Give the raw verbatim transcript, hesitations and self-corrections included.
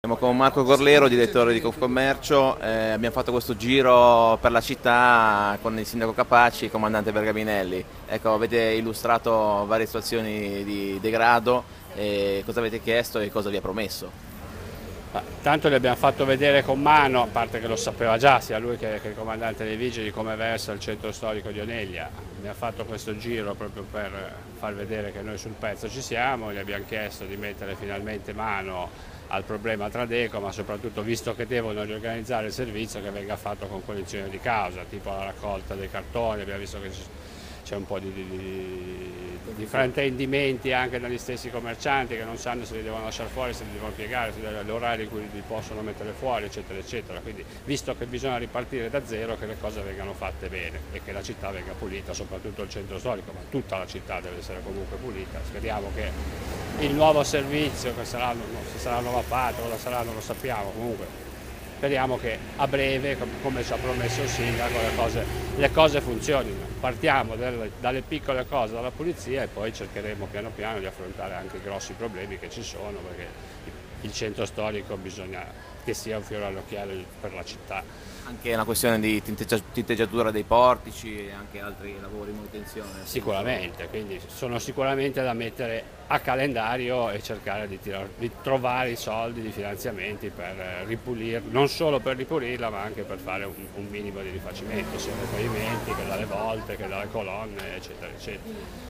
Siamo con Marco Gorlero, direttore di Confcommercio. Eh, abbiamo fatto questo giro per la città con il sindaco Capaci e il comandante Bergaminelli. Ecco, avete illustrato varie situazioni di degrado, e cosa avete chiesto e cosa vi ha promesso? Ma tanto gli abbiamo fatto vedere con mano, a parte che lo sapeva già sia lui che, che il comandante dei vigili, come versa il centro storico di Oneglia. Abbiamo fatto questo giro proprio per far vedere che noi sul pezzo ci siamo, gli abbiamo chiesto di mettere finalmente mano al problema Tradeco, ma soprattutto, visto che devono riorganizzare il servizio, che venga fatto con cognizione di causa, tipo la raccolta dei cartoni. Abbiamo visto che c'è un po' di, di, di, di fraintendimenti anche dagli stessi commercianti, che non sanno se li devono lasciare fuori, se li devono piegare, se gli orari in cui li possono mettere fuori, eccetera eccetera. Quindi, visto che bisogna ripartire da zero, che le cose vengano fatte bene e che la città venga pulita, soprattutto il centro storico, ma tutta la città deve essere comunque pulita. Speriamo che il nuovo servizio, che saranno, se sarà nuova parte o cosa sarà non lo sappiamo, comunque speriamo che a breve, come ci ha promesso il sindaco, le cose, le cose funzionino. Partiamo dalle, dalle piccole cose, dalla pulizia, e poi cercheremo piano piano di affrontare anche i grossi problemi che ci sono, perché il centro storico bisogna che sia un fiore all'occhiello per la città. Anche una questione di tinteggia- tinteggiatura dei portici e anche altri lavori di manutenzione. Sicuramente, quindi sono sicuramente da mettere a calendario e cercare di, tirar, di trovare i soldi, di finanziamenti per ripulirla, non solo per ripulirla, ma anche per fare un, un minimo di rifacimento, sia dai pavimenti che dalle volte, che dalle colonne, eccetera eccetera.